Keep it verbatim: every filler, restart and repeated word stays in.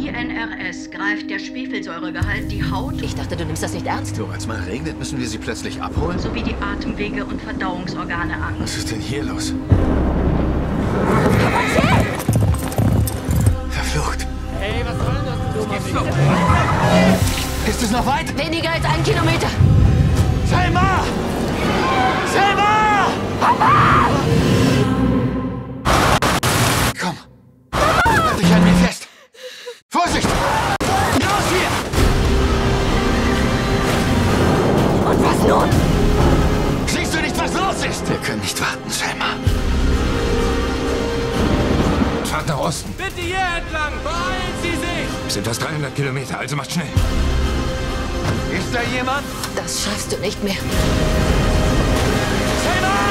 I N R S greift der Schwefelsäuregehalt die Haut... Ich dachte, du nimmst das nicht ernst. So, als mal regnet, müssen wir sie plötzlich abholen? ...sowie die Atemwege und Verdauungsorgane an. Was ist denn hier los? Verflucht. Hey, was soll das? Du gibst doch. Ist es noch weit? Weniger als ein Kilometer. Selma! Selma! Papa! Komm. Halt dich an mir fest. Vorsicht! Raus hier! Und was nun? Siehst du nicht, was los ist? Wir können nicht warten, Selma. Fahrt nach Osten. Bitte hier entlang. Beeilen Sie sich. Sind das dreihundert Kilometer, also macht schnell. Ist da jemand? Das schaffst du nicht mehr. Selma!